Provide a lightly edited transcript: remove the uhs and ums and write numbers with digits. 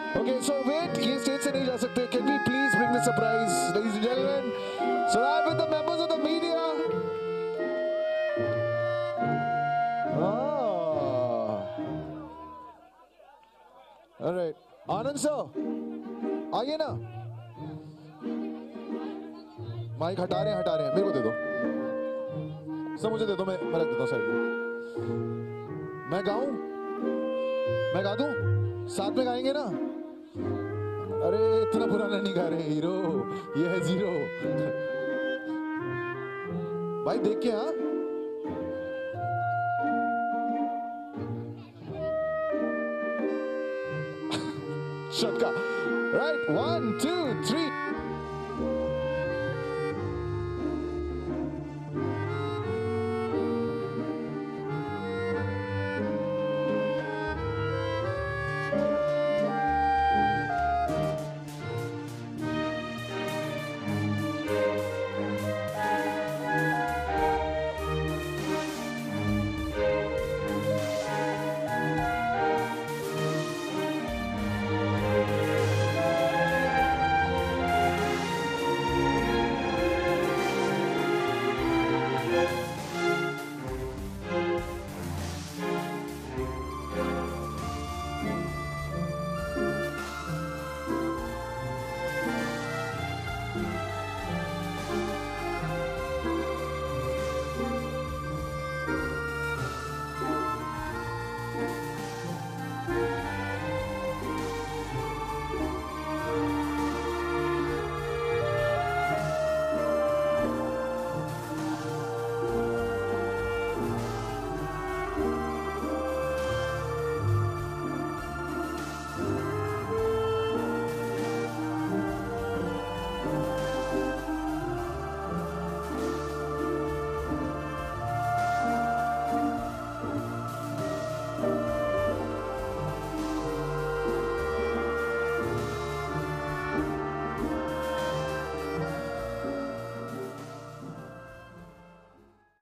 Okay, so wait, ये stage से नहीं जा सकते. Can we please bring the surprise, ladies and gentlemen? So I'm with the members of the media. All right, Anand sir, आइए ना. Mic हटा रहे हैं, मेरे को दे दो. सब मुझे दे दो, मैं रख देता हूँ साइड में. मैं गाऊं, मैं गा दूं, साथ में गाएंगे ना. अरे इतना पुराना नहीं गा रहे हीरो, ये है जीरो. भाई देख के. हाँ, शटका. राइट, 1 2 3.